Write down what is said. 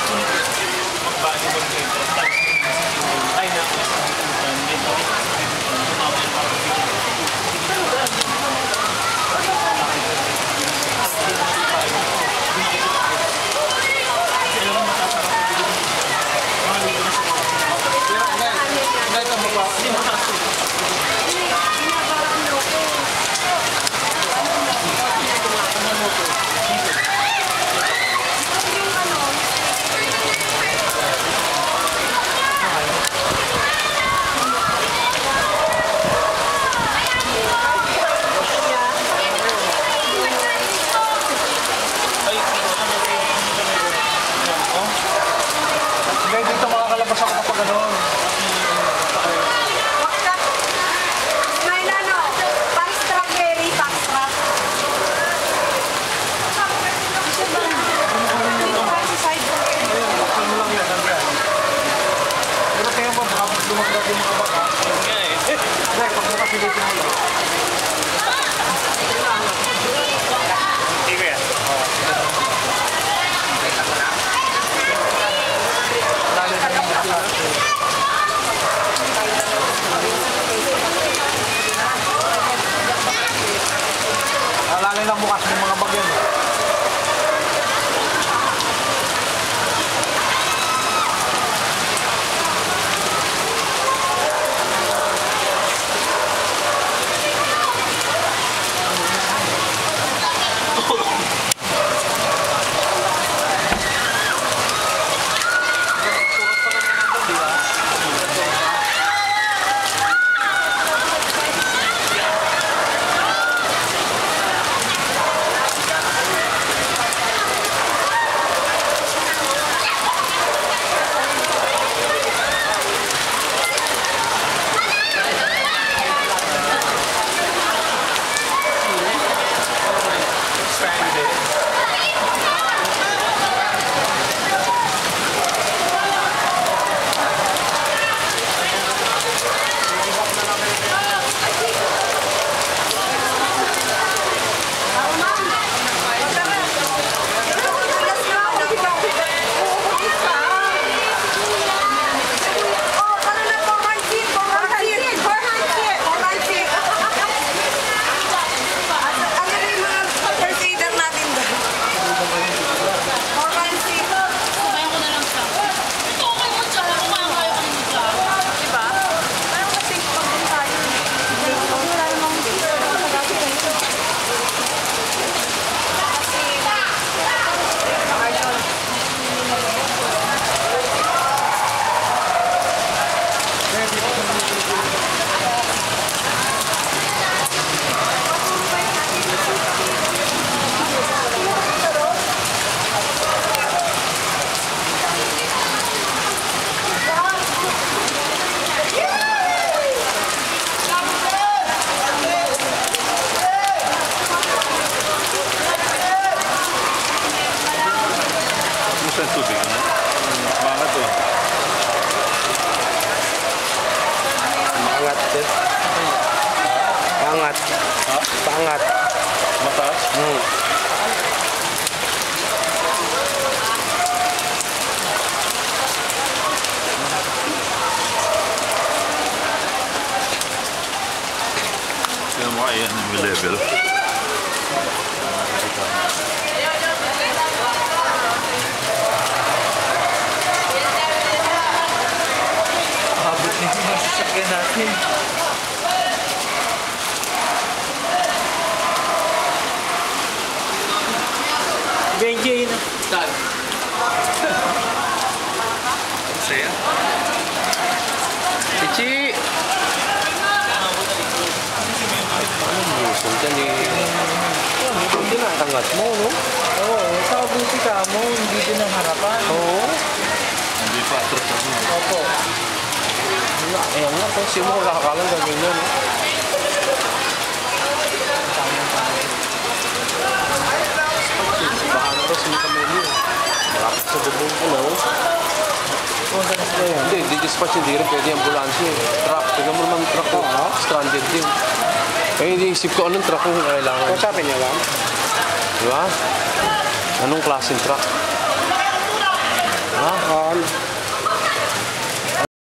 Paangat. Mataas? Tingnan mo ayan yung level. Abot na yung masasakyan natin. Benji na. Saan? Saya? Pichi! Anong busong dyan eh? Hindi na tangat mo, no? Oo, sa buti ka mo, hindi din ang harapan. Oo. Hindi pa atras ako. Opo. Ayan nga, kung sino ko kakakalang gagawin mo, no? Baka na rin sila kami yun. Malapit sa bubong ko, no? Hindi, di-dispatch hindi rin pwede ambulansya eh. Truck, tignan mo naman truck ko, stranded din. Kaya hindi isip ko anong truck yung kailangan. Kung sabi niya lang? Diba? Anong klaseng truck?